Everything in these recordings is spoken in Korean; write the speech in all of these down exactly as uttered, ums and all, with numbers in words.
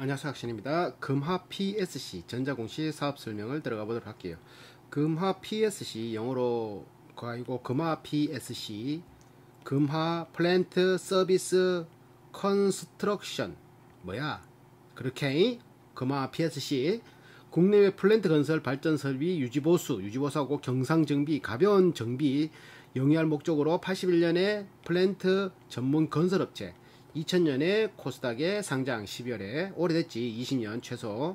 안녕하세요, 학신입니다. 금화 피에스씨 전자공시 사업 설명을 들어가 보도록 할게요. 금화 피에스씨 영어로 그아이고 금화 피에스씨 금화 플랜트 서비스 컨스트럭션 뭐야 그렇게 금화 피에스씨 국내외 플랜트 건설 발전 설비 유지보수 유지보수하고 경상정비 가벼운 정비 영위할 목적으로 팔십일 년에 플랜트 전문 건설업체 이천 년에 코스닥에 상장 십이월에 오래됐지. 이십 년 최소.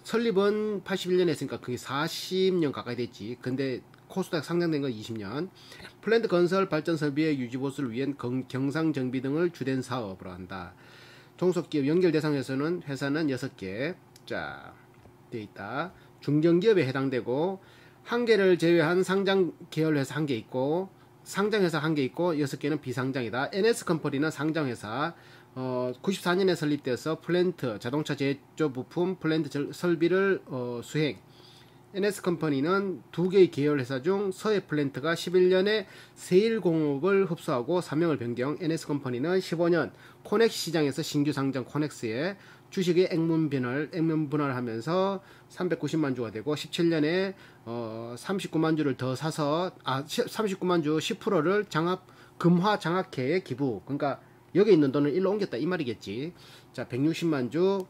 설립은 팔십일 년에 했으니까 그게 사십 년 가까이 됐지. 근데 코스닥 상장된 건 이십 년. 플랜트 건설 발전 설비의 유지보수를 위한 경상정비 등을 주된 사업으로 한다. 종속기업 연결 대상에서는 회사는 여섯 개 자 돼 있다. 중견기업에 해당되고 한 개를 제외한 상장 계열 회사 한 개 있고 상장회사 한 개 있고 여섯 개는 비상장이다. 엔에스컴퍼니는 상장회사. 어, 구십사 년에 설립돼서 플랜트 자동차 제조 부품 플랜트 설비를 어, 수행. 엔에스컴퍼니는 두 개의 계열 회사 중 서해 플랜트가 십일 년에 세일공업을 흡수하고 사명을 변경. 엔에스컴퍼니는 십오 년 코넥스 시장에서 신규 상장 코넥스에 주식의 액면 분할, 액면 분할하면서 삼백구십만 주가 되고 십칠 년에 어, 삼십구만 주를 더 사서 아 삼십구만 주 십 퍼센트를 장합 금화 장학회에 기부. 그러니까 여기 있는 돈을 일로 옮겼다 이 말이겠지. 자, 백육십만 주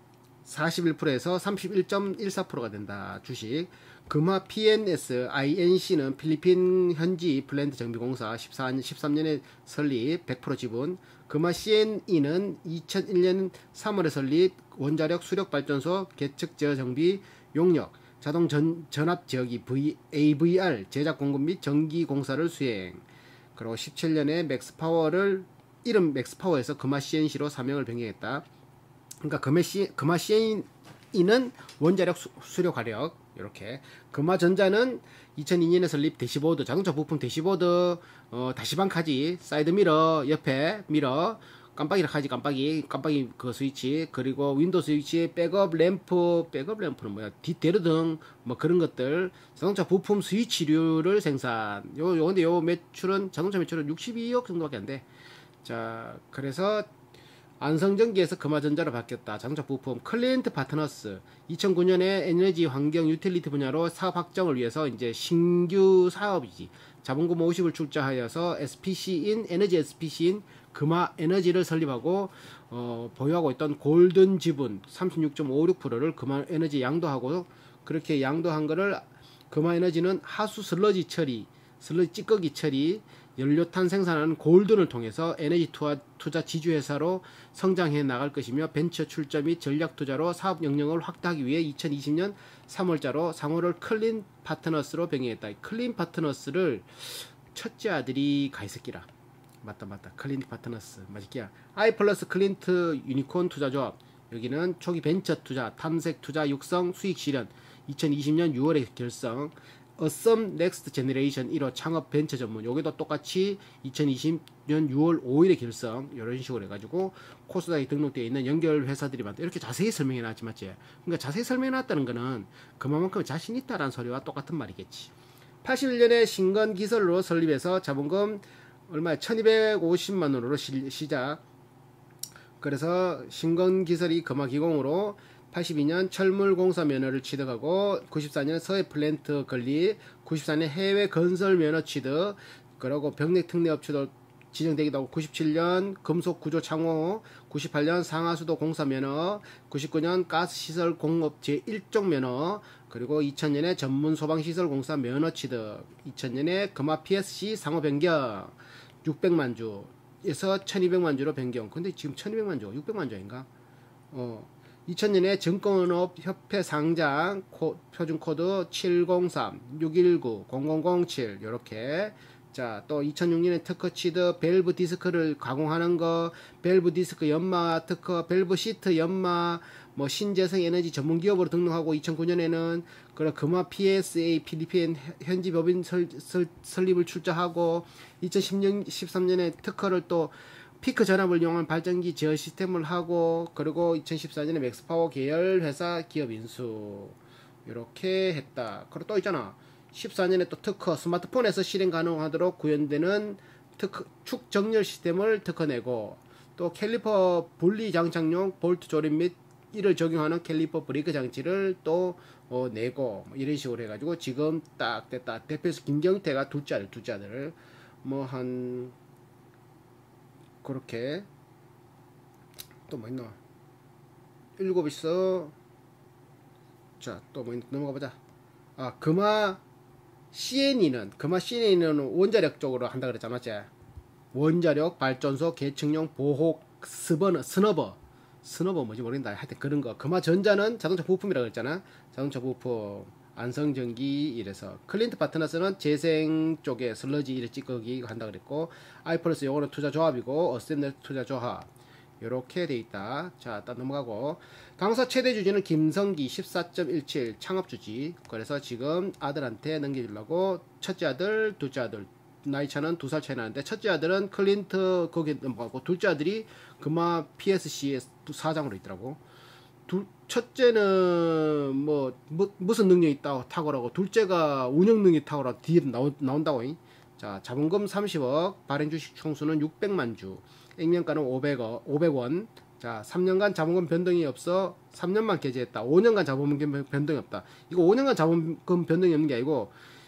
사십일 퍼센트에서 삼십일 점 일사 퍼센트가 된다. 주식. 금화 피엔에스 아이엔씨는 필리핀 현지 플랜트 정비공사 십삼 년에 설립 백 퍼센트 지분. 금화 씨엔이는 이천일 년 삼월에 설립 원자력 수력발전소 개척 재정비 용역 자동 전, 전압 제어기 에이브이알 제작 공급 및 전기 공사를 수행. 그리고 십칠 년에 맥스파워를 이름 맥스파워에서 금화 씨엔씨로 사명을 변경했다. 그러니까 금화, 씨, 금화 씨엔이는 원자력 수, 수력 화력 이렇게. 금화전자는 이천이 년에 설립 대시보드 자동차 부품 대시보드 어, 다시방카지 사이드미러 옆에 미러 깜빡이라 카지 깜빡이 깜빡이 그 스위치 그리고 윈도우 스위치 백업 램프 백업 램프는 뭐야 뒷대르등 뭐 그런 것들 자동차 부품 스위치류를 생산. 요, 요 근데 요 매출은 자동차 매출은 육십이억 정도밖에 안 돼. 자, 그래서 안성전기에서 금화전자로 바뀌었다. 자동차 부품 클리엔트 파트너스 이천구 년에 에너지 환경 유틸리티 분야로 사업 확정을 위해서 이제 신규 사업이지. 자본금 오십을 출자하여서 에스피씨인 에너지 에스피씨인 금화 에너지를 설립하고 어, 보유하고 있던 골든 지분 삼십육 점 오육 퍼센트를 금화 에너지 양도하고 그렇게 양도한 거를 금화 에너지는 하수 슬러지 처리, 슬러지 찌꺼기 처리 연료탄 생산하는 골든을 통해서 에너지 투하, 투자 지주회사로 성장해 나갈 것이며 벤처 출자 및 전략 투자로 사업 영역을 확대하기 위해 이천이십 년 삼월자로 상호를 클린 파트너스로 변경했다. 클린 파트너스를 첫째 아들이 가이새끼라. 맞다 맞다. 클린 파트너스 맞을게야. I 플러스 클린트 유니콘 투자조합. 여기는 초기 벤처 투자, 탐색 투자 육성 수익 실현 이천이십 년 유월에 결성. 어썸 넥스트 제너레이션 일 호 창업 벤처 전문. 여기도 똑같이 이천이십 년 유월 오일에 결성. 이런 식으로 해가지고 코스닥에 등록되어 있는 연결 회사들이 많다. 이렇게 자세히 설명해 놨지 맞지? 그러니까 자세히 설명해 놨다는 거는 그만큼 자신 있다라는 소리와 똑같은 말이겠지. 팔십일 년에 신건 기설로 설립해서 자본금 얼마야? 천이백오십만 원으로 시, 시작. 그래서 신건 기설이 금화기공으로 팔십이 년 철물공사 면허를 취득하고 구십사 년 서해 플랜트 건립, 구십사 년 해외 건설 면허 취득, 그리고 병력 특례 업체도 지정되기도 하고 구십칠 년 금속 구조 창호, 구십팔 년 상하수도 공사 면허, 구십구 년 가스시설 공업 제일 종 면허, 그리고 이천 년에 전문 소방시설 공사 면허 취득, 이천 년에 금화 피에스씨 상호 변경 육백만 주에서 천이백만 주로 변경. 근데 지금 천이백만 주, 육백만 주 아닌가? 어. 이천 년에 증권업협회 상장 코, 표준코드 칠공삼 육일구 공공공칠 요렇게. 자, 또 이천육 년에 특허 취득 밸브 디스크를 가공하는 거 밸브 디스크 연마 특허 밸브 시트 연마 뭐 신재생 에너지 전문 기업으로 등록하고 이천구 년에는 그런 금화 피에스에이 필리핀 현지 법인 설, 설, 설립을 출자하고 이천십삼 년에 특허를 또 피크 전압을 이용한 발전기 제어 시스템을 하고 그리고 이천십사 년에 맥스파워 계열 회사 기업 인수 이렇게 했다. 그리고 또 있잖아. 십사 년에 또 특허 스마트폰에서 실행 가능하도록 구현되는 특허 축 정렬 시스템을 특허내고 또 캘리퍼 분리 장착용 볼트 조립 및 이를 적용하는 캘리퍼 브레이크 장치를 또 어, 내고 뭐 이런 식으로 해가지고 지금 딱 됐다. 대표에서 김경태가 둘째 아들 둘째 아들을 뭐 한 그렇게 또 뭐 있노 일곱 있어. 자 또 뭐 넘어가 보자. 아 금화 씨엔이는 금화 씨엔이는 원자력 쪽으로 한다 그랬잖아. 맞지? 원자력 발전소 계층용 보호 스버너 스너버 스너버 뭐지 모르겠다. 하여튼 그런 거. 금화전자는 자동차 부품이라고 그랬잖아. 자동차 부품 안성전기 이래서 클린트 파트너스는 재생 쪽에 슬러지 이래 찌꺼기 한다 그랬고 아이플러스 요거는 투자 조합이고 어셈넷 투자 조합 요렇게 돼 있다. 자, 딱 넘어가고 당사 최대 주주는 김성기 십사 점 일칠 창업 주지. 그래서 지금 아들한테 넘겨주려고 첫째 아들, 둘째 아들 나이 차는 두 살 차이 나는데 첫째 아들은 클린트 거기에 넘어가고 둘째 아들이 금화 피에스씨의 사장으로 있더라고. 둘, 첫째는 뭐, 뭐 무슨 능력이 있다고 탁월하고 둘째가 운영 능력이 탁월하고 뒤에 나오, 나온다고. 자, 자본금 삼십억, 발행 주식 총수는 육백만 주, 액면가는 오백억, 오백 원. 자, 삼 년간 자본금 변동이 없어 삼 년만 게재했다. 오 년간 자본금 변동이 없다. 이거 오 년간 자본금 변동이 없는 게 아니고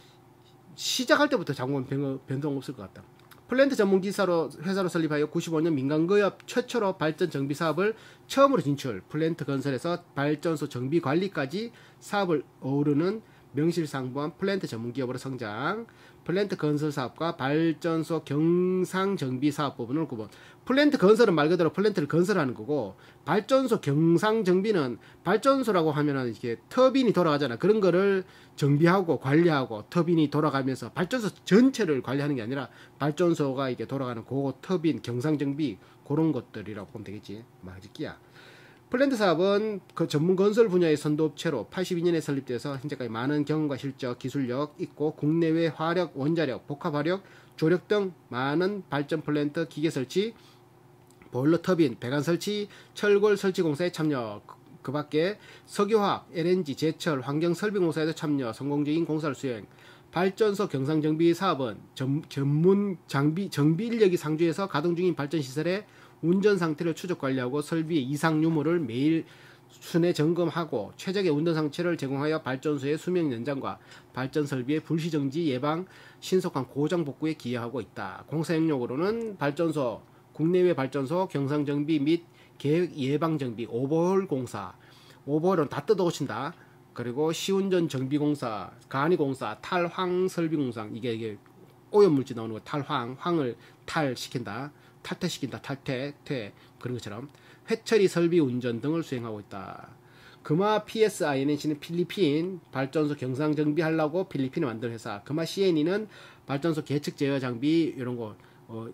시작할 때부터 자본금 변동 없을 것 같다. 플랜트 전문 기사로 회사로 설립하여 구십오 년 민간기업 최초로 발전 정비 사업을 처음으로 진출. 플랜트 건설에서 발전소 정비 관리까지 사업을 어우르는 명실상부한 플랜트 전문 기업으로 성장. 플랜트 건설 사업과 발전소 경상 정비 사업 부분을 구분. 플랜트 건설은 말 그대로 플랜트를 건설하는 거고, 발전소 경상 정비는 발전소라고 하면은 이렇게 터빈이 돌아가잖아. 그런 거를 정비하고 관리하고 터빈이 돌아가면서 발전소 전체를 관리하는 게 아니라 발전소가 이게 돌아가는 그 터빈 경상 정비 그런 것들이라고 보면 되겠지. 맞을기야. 플랜트 사업은 그 전문 건설 분야의 선도업체로 팔십이 년에 설립돼서 현재까지 많은 경험과 실적, 기술력 있고 국내외 화력, 원자력, 복합화력, 조력 등 많은 발전 플랜트 기계 설치, 보일러 터빈, 배관 설치, 철골 설치 공사에 참여. 그 밖에 석유화학, 엘엔지, 제철, 환경설비공사에도 참여, 성공적인 공사를 수행. 발전소 경상정비 사업은 전, 전문 장비, 정비 인력이 상주해서 가동 중인 발전시설의 운전 상태를 추적 관리하고 설비의 이상 유무를 매일 순회 점검하고 최적의 운전 상태를 제공하여 발전소의 수명 연장과 발전 설비의 불시 정지 예방, 신속한 고장 복구에 기여하고 있다. 공사 영역으로는 발전소, 국내외 발전소 경상 정비 및 계획 예방 정비, 오버홀 공사, 오버홀은 다 뜯어 고친다. 그리고 시운전 정비 공사, 간이 공사, 탈황 설비 공사, 이게 이게 오염물질 나오는 거 탈황, 황을 탈시킨다. 탈퇴시킨다. 탈퇴, 퇴 그런 것처럼 회처리 설비 운전 등을 수행하고 있다. 금화 피에스아이엔씨는 필리핀 발전소 경상 정비하려고 필리핀에 만든 회사. 금화 씨엔이는 발전소 계측 제어 장비 이런 거 어,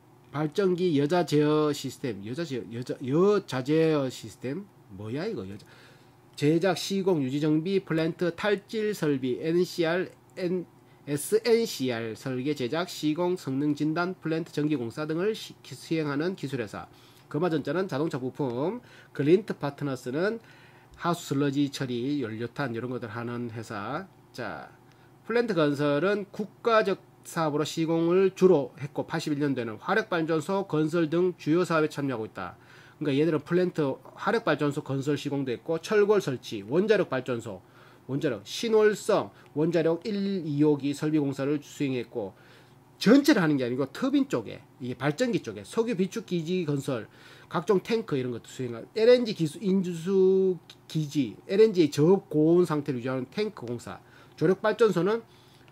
발전기 여자 제어 시스템, 여자 제어 여자 여자 제어 시스템 뭐야 이거 여자 제작 시공 유지 정비 플랜트 탈질 설비 엔씨알 N 에스엔씨알 설계 제작 시공 성능 진단 플랜트 전기 공사 등을 시, 수행하는 기술회사. 금화전자는 자동차 부품, 클린트 파트너스는 하수 슬러지 처리, 연료탄 이런 것들 하는 회사. 자, 플랜트 건설은 국가적 사업으로 시공을 주로 했고 팔십일 년도에는 화력발전소 건설 등 주요 사업에 참여하고 있다. 그러니까 얘들은 플랜트 화력발전소 건설 시공도 했고 철골 설치, 원자력 발전소, 원자력 신월성 원자력 일, 이 호기 설비 공사를 수행했고 전체를 하는 게 아니고 터빈 쪽에 이게 발전기 쪽에 석유 비축 기지 건설, 각종 탱크 이런 것도 수행하고 엘엔지 기수 인수 기지, 엘엔지의 저업 고온 상태를 유지하는 탱크 공사, 조력 발전소는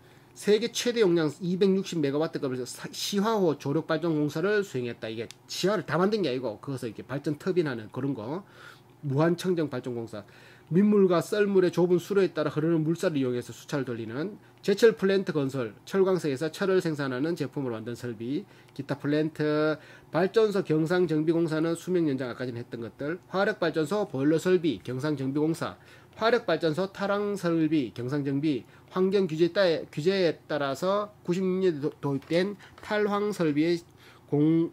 세계 최대 용량 이백육십 메가와트급에서 시화호 조력 발전 공사를 수행했다. 이게 시화를 다 만든 게 아니고 그것을 이렇게 발전 터빈하는 그런 거. 무한 청정 발전 공사. 민물과 썰물의 좁은 수로에 따라 흐르는 물살을 이용해서 수차를 돌리는 제철 플랜트 건설, 철광석에서 철을 생산하는 제품으로 만든 설비, 기타 플랜트, 발전소 경상 정비 공사는 수명 연장 아까전 했던 것들, 화력 발전소 보일러 설비, 경상 정비 공사, 화력 발전소 탈황 설비, 경상 정비, 환경 규제에, 따, 규제에 따라서 구십육 년에 도입된 탈황 설비의 공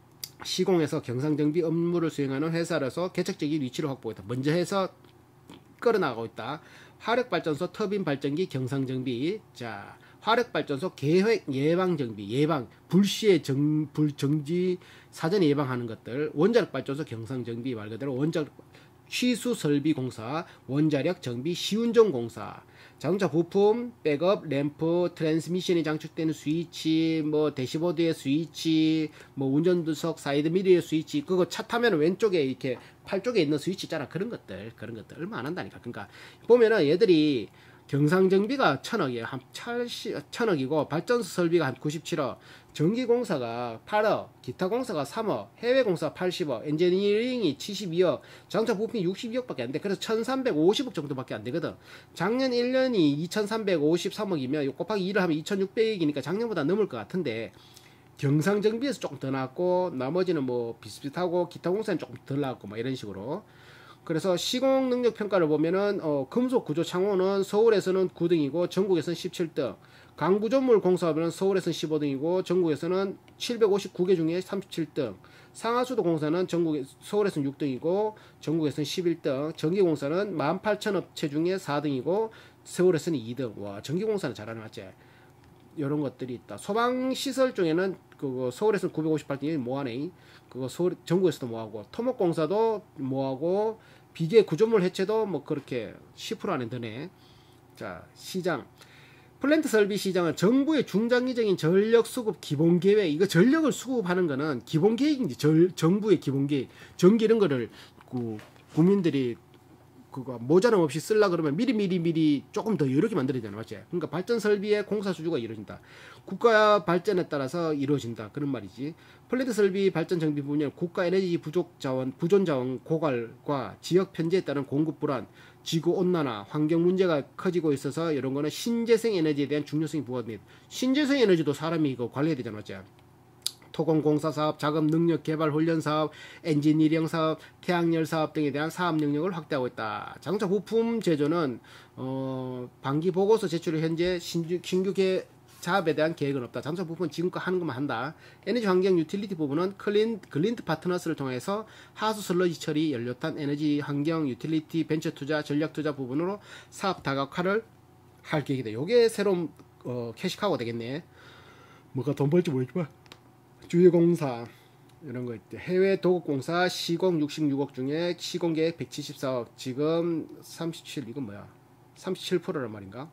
시공에서 경상 정비 업무를 수행하는 회사로서 개척적인 위치를 확보했다. 먼저 해서 끌어나가고 있다. 화력발전소 터빈 발전기 경상정비. 자, 화력발전소 계획 예방정비, 예방 불시에 정, 불 정지 사전에 예방하는 것들. 원자력발전소 경상정비 말 그대로 원자력 취수설비공사, 원자력 정비 시운전공사, 자동차 부품, 백업, 램프, 트랜스미션이 장착되는 스위치, 뭐 대시보드의 스위치, 뭐 운전석 사이드 미러의 스위치, 그거 차 타면 왼쪽에 이렇게 팔 쪽에 있는 스위치 있잖아. 그런 것들, 그런 것들 얼마 안 한다니까. 그러니까 보면은 얘들이 경상정비가 천억이에요. 한 칠십, 천억이고 발전소 설비가 한 구십칠억, 전기공사가 팔억, 기타공사가 삼억, 해외공사 팔십억, 엔지니어링이 칠십이억, 자동차 부품이 육십이억밖에 안 돼. 그래서 천삼백오십억 정도밖에 안 되거든. 작년 일 년이 이천삼백오십삼억이면 요 곱하기 이를 하면 이천육백억이니까 작년보다 넘을 것 같은데 경상정비에서 조금 더 나왔고 나머지는 뭐 비슷비슷하고 기타공사는 조금 덜 나왔고 뭐 이런 식으로. 그래서 시공 능력 평가를 보면은 어, 금속 구조 창호는 서울에서는 구 등이고 전국에서는 십칠 등, 강구조물 공사하면 서울에서는 십오 등이고 전국에서는 칠백오십구 개 중에 삼십칠 등, 상하수도 공사는 전국에 서울에서는 육 등이고 전국에서는 십일 등, 전기공사는 만 팔천 업체 중에 사 등이고 서울에서는 이 등. 와, 전기공사는 잘하는 맞지? 이런 것들이 있다. 소방시설 중에는 그거 서울에서는 구백오십팔 등이 뭐하네. 그거 서울 전국에서도 뭐하고, 토목공사도 뭐하고, 비계 구조물 해체도 뭐 그렇게 십 퍼센트 안에 드네. 자, 시장. 플랜트 설비 시장은 정부의 중장기적인 전력 수급 기본 계획. 이거 전력을 수급하는 거는 기본 계획인지 절, 정부의 기본 계획. 전기 이런 거를 그 국민들이 그거 모자람 없이 쓰려 그러면 미리 미리 미리 조금 더 여러 개 만들어야 되나 맞지? 그러니까 발전 설비의 공사 수주가 이루어진다. 국가 발전에 따라서 이루어진다. 그런 말이지. 플랜트 설비 발전 정비 부분은 국가 에너지 부족 자원, 부존 자원 고갈과 지역 편제에 따른 공급 불안, 지구 온난화, 환경 문제가 커지고 있어서 이런 거는 신재생 에너지에 대한 중요성이 부각됩니다. 신재생 에너지도 사람이 이거 관리해야 되잖아, 맞지? 토건공사 사업, 자금 능력 개발 훈련 사업, 엔지니어링 사업, 태양열 사업 등에 대한 사업 영역을 확대하고 있다. 자동차 부품 제조는 어, 반기 보고서 제출을 현재 신규, 신규 개, 사업에 대한 계획은 없다. 자동차 부품은 지금껏 하는 것만 한다. 에너지 환경 유틸리티 부분은 클린, 글린트 파트너스를 통해서 하수 슬러지 처리, 연료탄, 에너지 환경 유틸리티 벤처 투자, 전략 투자 부분으로 사업 다각화를 할 계획이다. 요게 새로운 어, 캐시카우가 되겠네. 뭐가 돈 벌지 모르지만 주유공사 이런 거 있대. 해외 도급공사 시공 육십육억 중에 시공계획 백칠십사억, 지금 삼십칠, 이건 뭐야? 삼십칠 퍼센트란 말인가?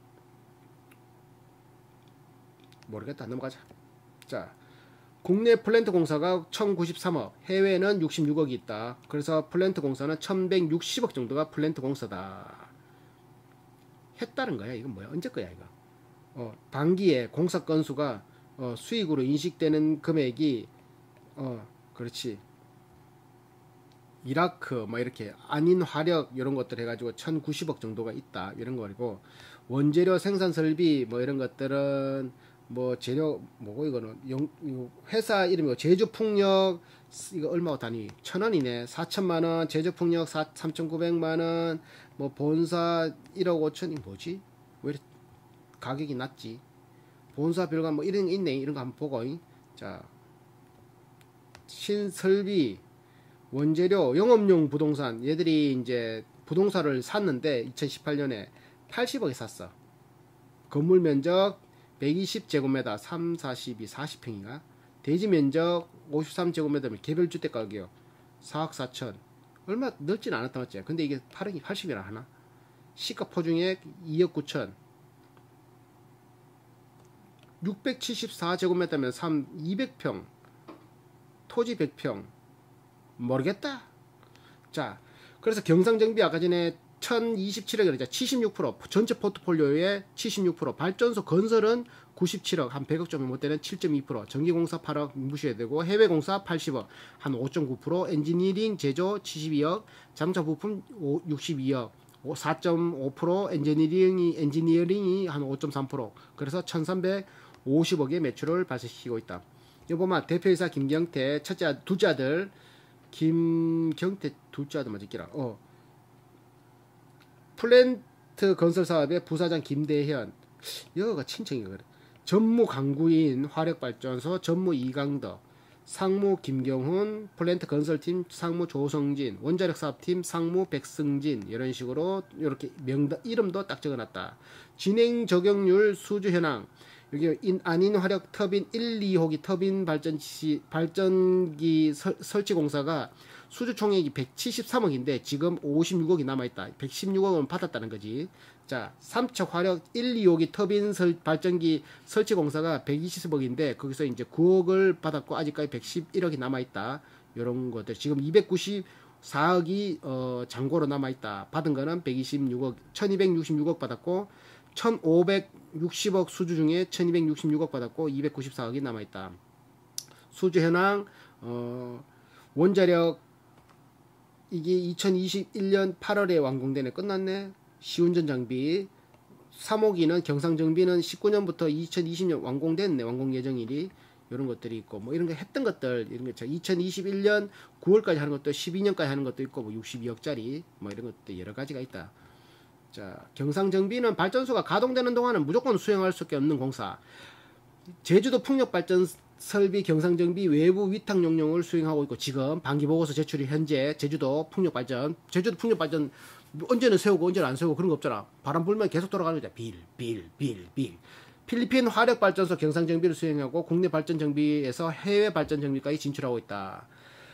모르겠다. 넘어가자. 자, 국내 플랜트 공사가 천구십삼억, 해외는 육십육억이 있다. 그래서 플랜트 공사는 천백육십억 정도가 플랜트 공사다. 했다는 거야. 이건 뭐야? 언제 거야 이거? 어, 반기에 공사 건수가 어, 수익으로 인식되는 금액이 어, 그렇지. 이라크 뭐 이렇게 안인 화력 이런 것들 해가지고 천구십억 정도가 있다. 이런 거고, 원재료 생산 설비 뭐 이런 것들은 뭐 재료 뭐고 이거는 영, 회사 이름이고 제주풍력 이거 얼마고 단위? 천원이네. 사천만원. 제주풍력 삼천구백만원. 뭐 본사 일억 오천이 뭐지? 왜 이렇게 가격이 낮지? 본사 별관 뭐 이런 게 있네. 이런 거 한번 보고. 자, 신설비, 원재료, 영업용 부동산. 얘들이 이제 부동산을 샀는데 이천십팔 년에 팔십억에 샀어. 건물 면적 백이십 제곱미터, 삼, 사십이, 사십 평인가? 대지 면적 오십삼 제곱미터면 개별주택 가격이요. 사억 사천. 얼마 넓진 않았다 맞지? 근데 이게 팔억이 팔십이나 하나? 시가 포중액 이억 구천. 육백칠십사 제곱미터면 삼, 이백 평. 토지 백 평. 모르겠다. 자, 그래서 경상정비 아까 전에 천이십칠억 그랬죠. 칠십육 퍼센트. 전체 포트폴리오의 칠십육 퍼센트. 발전소 건설은 구십칠억, 한 백억 좀 못 되는 칠 점 이 퍼센트. 전기공사 팔억 무시해야 되고, 해외공사 팔십억, 한 오 점 구 퍼센트. 엔지니어링 제조 칠십이억, 자동차 부품 육십이억, 사 점 오 퍼센트. 엔지니어링이 엔지니어링이 한 오 점 삼 퍼센트. 그래서 천삼백오십억의 매출을 발생시키고 있다. 이거 보면 대표이사 김경태, 첫째, 둘째 아들 김경태, 둘째 아들 맞을 기라. 어. 플랜트 건설 사업의 부사장 김대현, 여기가 친척이가 그래. 전무 강구인 화력발전소 전무 이강덕, 상무 김경훈, 플랜트 건설팀 상무 조성진, 원자력 사업팀 상무 백승진. 이런 식으로 이렇게 명단 이름도 딱 적어놨다. 진행 적용률 수주 현황. 여기 인, 안인 화력 터빈 일, 이 호기 터빈 발전시 발전기 설, 설치 공사가 수주 총액이 백칠십삼억인데 지금 오십육억이 남아있다. 백십육억은 받았다는 거지. 자, 삼척 화력 일, 이 호기 터빈 설, 발전기 설치 공사가 백이십억인데 거기서 이제 구억을 받았고 아직까지 백십일억이 남아있다. 요런 것들. 지금 이백구십사억이 어, 잔고로 남아있다. 받은 거는 백이십육억, 천이백육십육억 받았고 천오백육십억 수주 중에 천이백육십육억 받았고 이백구십사억이 남아있다. 수주 현황 어, 원자력 이게 이천이십일년 팔월에 완공되네. 끝났네. 시운전 장비 삼호기는 경상정비는 십구년부터 이천이십년 완공됐네. 완공 예정일이 이런 것들이 있고 뭐 이런 거 했던 것들 이런 거 이천이십일년 구월까지 하는 것도 십이년까지 하는 것도 있고 뭐 육십이억짜리 뭐 이런 것도 여러 가지가 있다. 자, 경상정비는 발전소가 가동되는 동안은 무조건 수행할 수밖에 없는 공사. 제주도 풍력발전 설비 경상정비 외부 위탁 용역을 수행하고 있고 지금 반기보고서 제출이 현재 제주도 풍력발전 제주도 풍력발전 언제는 세우고 언제는 안 세우고 그런 거 없잖아. 바람 불면 계속 돌아가는 거잖아. 빌, 빌, 빌, 빌. 필리핀 화력발전소 경상정비를 수행하고 국내 발전정비에서 해외 발전정비까지 진출하고 있다.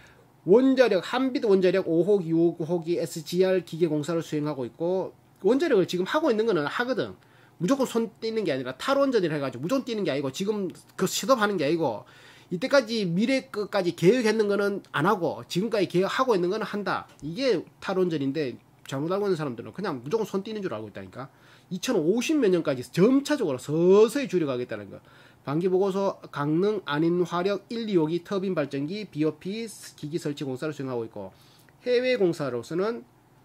원자력 한빛 원자력 오호기, 육호기 에스지알 기계공사를 수행하고 있고 원자력을 지금 하고 있는 거는 하거든. 무조건 손 띄는 게 아니라 탈원전이라 해가지고 무조건 띄는 게 아니고 지금 그 시도하는 게 아니고 이때까지 미래 끝까지 계획했는 거는 안 하고 지금까지 계획하고 있는 거는 한다. 이게 탈원전인데 잘못 알고 있는 사람들은 그냥 무조건 손 띄는 줄 알고 있다니까. 이천오십몇 년까지 점차적으로 서서히 줄여가겠다는 거. 반기보고서 강릉 안인화력 일, 이 호기 터빈 발전기 비오피 기기 설치 공사를 수행하고 있고 해외 공사로서는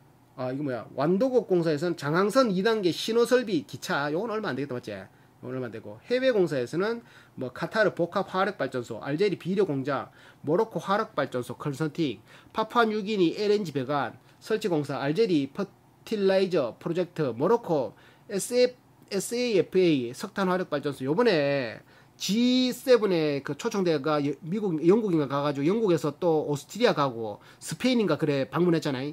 아 이거 뭐야 완도국 공사에서는 장항선 이 단계 신호설비 기차 요건 얼마 안 되겠다 맞지? 요건 얼마 안 되고 해외 공사에서는 뭐 카타르 복합 화력발전소, 알제리 비료 공장, 모로코 화력발전소 컨설팅, 파푸아뉴기니 엘엔지 배관 설치 공사, 알제리 퍼틸라이저 프로젝트, 모로코 에스에프, 에스에이에프에이 석탄 화력발전소. 요번에 지 세븐에 그 초청대가 미국 영국인가 가가지고 영국에서 또 오스트리아 가고 스페인인가 그래 방문했잖아요.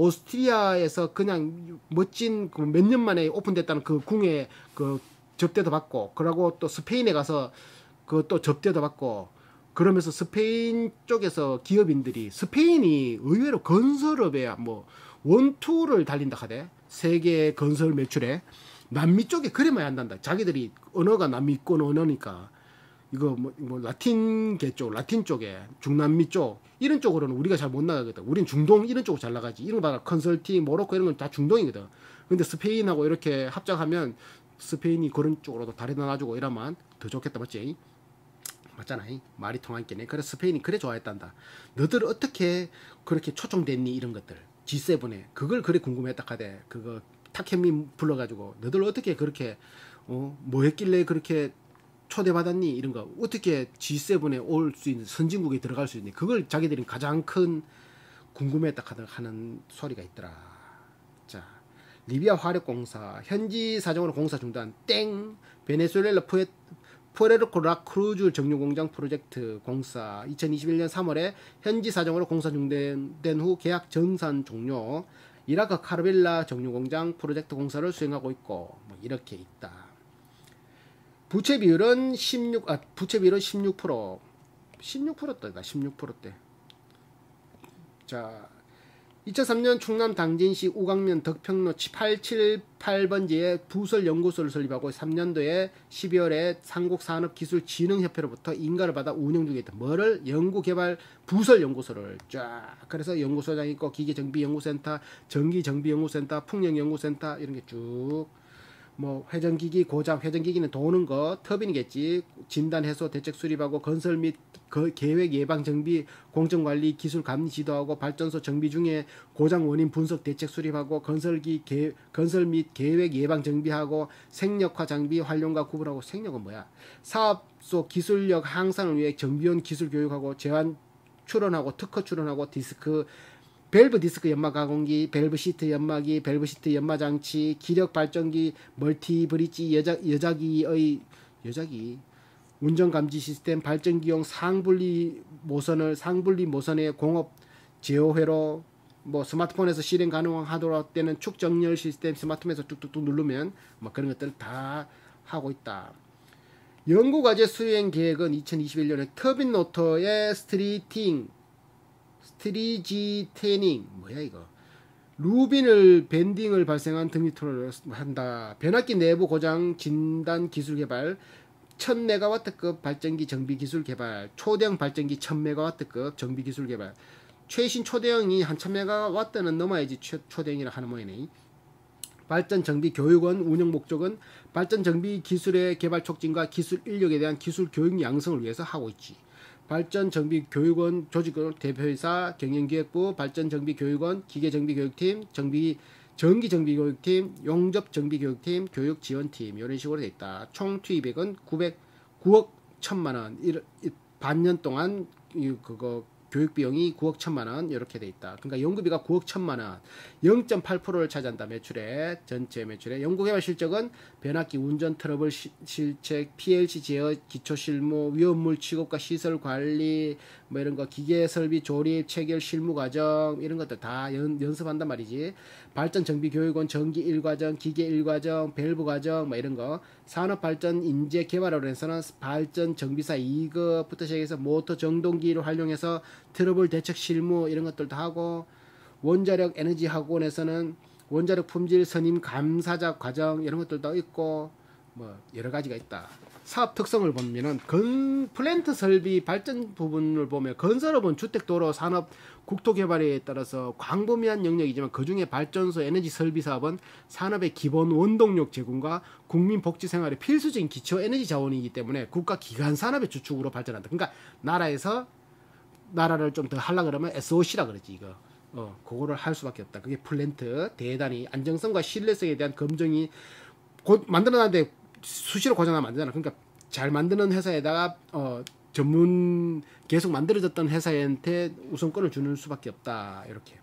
오스트리아에서 그냥 멋진 그 몇 년 만에 오픈됐다는 그 궁에 그 접대도 받고 그러고 또 스페인에 가서 그 또 접대도 받고 그러면서 스페인 쪽에서 기업인들이 스페인이 의외로 건설업에 뭐 원투를 달린다 하대. 세계 건설 매출에 남미 쪽에 그래 많이 한단다. 자기들이 언어가 남미권 언어니까 이거 뭐, 뭐 라틴계 쪽, 라틴 쪽에 중남미 쪽 이런 쪽으로는 우리가 잘 못 나가거든. 우린 중동 이런 쪽으로 잘 나가지. 이런 거 봐라. 컨설팅, 모로코 이런 건 다 중동이거든. 근데 스페인하고 이렇게 합작하면 스페인이 그런 쪽으로도 다리도 놔주고 이러면 더 좋겠다 맞지? 맞잖아. 말이 통하겠네. 그래서 스페인이 그래 좋아했단다. 너들 어떻게 그렇게 초청됐니 이런 것들. 지 세븐에 그걸 그래 궁금했다 하대. 그거 타케민 불러가지고 너들 어떻게 그렇게 어, 뭐 했길래 그렇게 초대받았니 이런 거 어떻게 지 세븐에 올 수 있는 선진국에 들어갈 수 있니 그걸 자기들이 가장 큰 궁금했다 하는 소리가 있더라. 자, 리비아 화력공사 현지 사정으로 공사 중단 땡. 베네수엘라 푸에 푸에르토 라크루즈 정유공장 프로젝트 공사 이천이십일년 삼월에 현지 사정으로 공사 중단된 후 계약 정산 종료. 이라크 카르벨라 정유공장 프로젝트 공사를 수행하고 있고 뭐 이렇게 있다. 부채 비율은 십육 아 부채 비율은 십육 퍼센트 십육 퍼센트다. 십육 퍼센트대. 자, 이천삼년 충남 당진시 우강면 덕평로 팔칠팔번지에 부설연구소를 설립하고 삼년도에 십이월에 한국산업기술진흥협회로부터 인가를 받아 운영 중에 있다. 뭐를? 연구개발 부설연구소를 쫙. 그래서 연구소장 있고 기계정비연구센터, 전기정비연구센터, 풍력연구센터 이런 게 쭉. 뭐 회전기기 고장, 회전기기는 도는 거, 터빈이겠지. 진단 해소 대책 수립하고 건설 및 계획 예방 정비, 공정 관리 기술 감리 지도하고 발전소 정비 중에 고장 원인 분석 대책 수립하고 건설기 개, 건설 및 계획 예방 정비하고 생력화 장비 활용과 구분하고. 생력은 뭐야? 사업소 기술력 향상을 위해 정비원 기술 교육하고 제한 출원하고 특허 출원하고 디스크 밸브 디스크 연마 가공기, 밸브 시트 연마기, 밸브 시트 연마 장치, 기력 발전기, 멀티 브릿지 여자 여자기의 여자기 운전 감지 시스템, 발전기용 상분리 모선을 상분리 모선의 공업 제어회로 뭐 스마트폰에서 실행 가능하도록 되는 축정렬 시스템 스마트폰에서 뚝뚝뚝 누르면 뭐 그런 것들 다 하고 있다. 연구과제 수행 계획은 이천이십일년에 터빈 노터의 스트리팅 스트리지 태닝 뭐야 이거 루빈을 밴딩을 발생한 등유토를 한다. 변압기 내부 고장 진단 기술 개발, 천 메가와트급 발전기 정비 기술 개발, 초대형 발전기 천 메가와트급 정비 기술 개발. 최신 초대형이 한 천 메가와트는 넘어야지 초, 초대형이라 하는 모양이네. 발전 정비 교육원 운영 목적은 발전 정비 기술의 개발 촉진과 기술 인력에 대한 기술 교육 양성을 위해서 하고 있지. 발전 정비 교육원 조직은 대표이사, 경영기획부, 발전 정비 교육원, 기계 정비 교육팀, 정비 전기 정비 교육팀, 용접 정비 교육팀, 교육 지원팀 이런 식으로 돼 있다. 총 투입액은 구억 천만 원. 반년 동안 그거 교육 비용이 구억 천만 원 이렇게 돼 있다. 그러니까 연구비가 구억 천만 원, 영 점 팔 퍼센트를 차지한다. 매출의 전체 매출의 연구개발 실적은 변압기 운전 트러블 시, 실책, 피엘씨 제어, 기초 실무, 위험물 취급과 시설 관리, 뭐 이런 거, 기계 설비 조립, 체결 실무 과정 이런 것들 다 연, 연습한단 말이지. 발전 정비 교육원 전기 일 과정, 기계 일 과정, 밸브 과정 뭐 이런 거. 산업 발전 인재 개발을 해서는 발전 정비사 이 급부터 시작해서 모터 정동기를 활용해서 트러블 대책 실무 이런 것들도 하고, 원자력 에너지 학원에서는 원자력 품질 선임 감사자 과정 이런 것들도 있고 뭐 여러 가지가 있다. 사업 특성을 보면은 건 플랜트 설비 발전 부분을 보면 건설업은 주택 도로 산업 국토 개발에 따라서 광범위한 영역이지만 그중에 발전소 에너지 설비 사업은 산업의 기본 원동력 제공과 국민 복지 생활의 필수적인 기초 에너지 자원이기 때문에 국가 기관 산업의 주축으로 발전한다. 그러니까 나라에서 나라를 좀 더 하려 그러면 에스오씨라 그러지 이거. 어, 그거를 할 수밖에 없다. 그게 플랜트 대단히 안정성과 신뢰성에 대한 검증이 곧 만들어놨는데 수시로 고장나면 안 되잖아. 그러니까 잘 만드는 회사에다가 어, 전문 계속 만들어졌던 회사한테 우선권을 주는 수밖에 없다. 이렇게.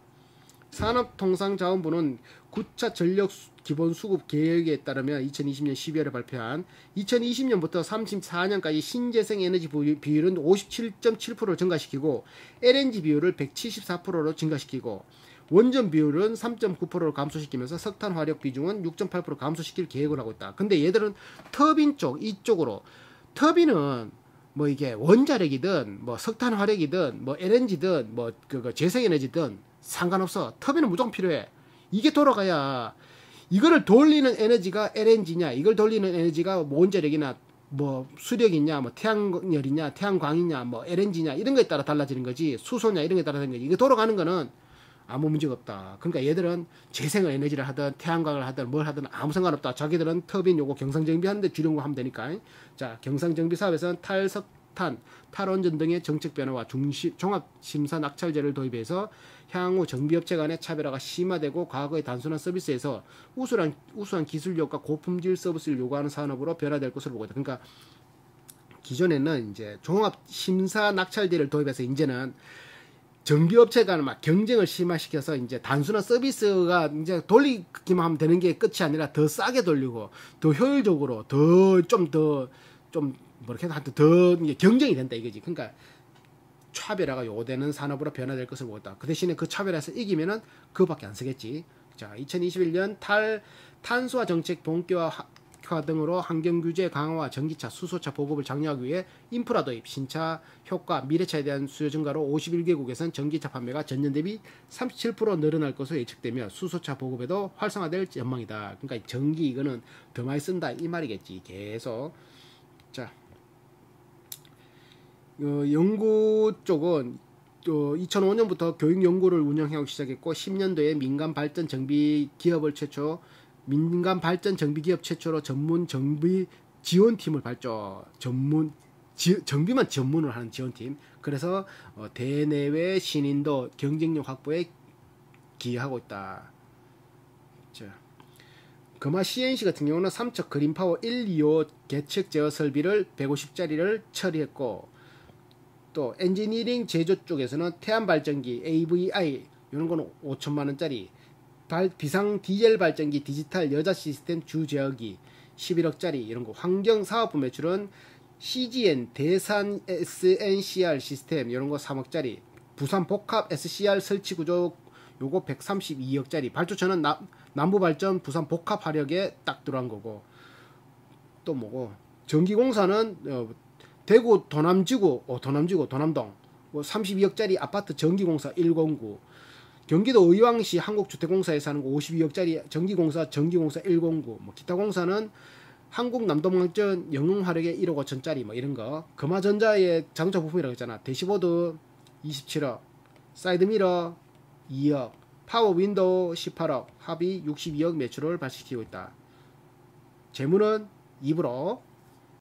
산업통상자원부는 구 차 전력 기본 수급 계획에 따르면 이천이십 년 십이월에 발표한 이천이십 년부터 삼십사 년까지 신재생 에너지 비율은 오십칠 점 칠 퍼센트를 증가시키고 엘엔지 비율을 백칠십사 퍼센트로 증가시키고 원전 비율은 삼 점 구 퍼센트를 감소시키면서 석탄 화력 비중은 육 점 팔 퍼센트 감소시킬 계획을 하고 있다. 근데 얘들은 터빈 쪽 이쪽으로 터빈은 뭐 이게 원자력이든 뭐 석탄 화력이든 뭐 엘엔지든 뭐 그거 재생에너지든 상관없어. 터빈은 무조건 필요해. 이게 돌아가야 이거를 돌리는 에너지가 엘엔지냐, 이걸 돌리는 에너지가 뭐 원자력이나 뭐 수력이냐, 뭐 태양열이냐, 태양광이냐, 뭐 엘엔지냐 이런 거에 따라 달라지는 거지. 수소냐 이런 거에 따라 다른 거지. 이거 돌아가는 거는 아무 문제가 없다. 그러니까 얘들은 재생 에너지를 하든 태양광을 하든 뭘 하든 아무 상관없다. 자기들은 터빈 요거 경상정비 하는데 주려고 하면 되니까. 자, 경상정비 사업에서는 탈석탄, 탈원전 등의 정책 변화와 중시, 종합심사 낙찰제를 도입해서 향후 정비업체 간의 차별화가 심화되고 과거의 단순한 서비스에서 우수한, 우수한 기술력과 고품질 서비스를 요구하는 산업으로 변화될 것으로 보고 있다. 그러니까 기존에는 이제 종합심사 낙찰제를 도입해서 이제는 정비업체 간에 막 경쟁을 심화시켜서 이제 단순한 서비스가 이제 돌리기만 하면 되는 게 끝이 아니라 더 싸게 돌리고 더 효율적으로 더 좀 더 좀 뭐렇게 하여튼 더 이제 경쟁이 된다 이거지. 그러니까 차별화가 요되는 산업으로 변화될 것을 보겠다. 그 대신에 그 차별화에서 이기면은 그거밖에 안 쓰겠지. 자, 이천이십일 년 탈 탄소화 정책 본격화 등으로 환경 규제 강화와 전기차, 수소차 보급을 장려하기 위해 인프라 도입, 신차 효과, 미래차에 대한 수요 증가로 오십일 개국에선 전기차 판매가 전년 대비 삼십칠 퍼센트 늘어날 것으로 예측되며 수소차 보급에도 활성화될 전망이다. 그러니까 전기 이거는 더 많이 쓴다 이 말이겠지. 계속. 자, 어, 연구 쪽은 어, 이천오 년부터 교육 연구를 운영하기 시작했고 십 년도에 민간 발전 정비 기업을 최초 민간 발전 정비 기업 최초로 전문 정비 지원팀을 발전 전문 지, 정비만 전문을 하는 지원팀. 그래서 어, 대내외 신인도 경쟁력 확보에 기여하고 있다. 자, 금화 씨엔씨 같은 경우는 삼척 그린파워 일, 이호 계측 제어 설비를 백오십 짜리를 처리했고, 또 엔지니어링 제조 쪽에서는 태안 발전기 에이브이아이 이런 거는 오천만 원짜리, 발, 비상 디젤 발전기 디지털 여자 시스템 주 제어기 십일억짜리 이런 거. 환경 사업부 매출은 씨지엔 대산 에스엔씨알 시스템 이런 거 삼억짜리, 부산 복합 에스씨알 설치 구조 요거 백삼십이억짜리. 발주처는 나, 남부발전 부산 복합 화력에 딱 들어간 거고. 또 뭐고 전기공사는 어, 대구 도남지구 어, 도남지구 도남동 뭐 삼십이억짜리 아파트 전기공사 백구, 경기도 의왕시 한국주택공사에서 하는 거 오십이억짜리 전기공사 전기공사 백구, 뭐 기타 공사는 한국남동망전 영흥화력의 일억 오천짜리 뭐 이런 거, 금화전자의 자동차 부품이라고 했잖아. 대시보드 이십칠억, 사이드미러 이억, 파워윈도우 십팔억, 합의 육십이억 매출을 발생시키고 있다. 재무는 이 불억,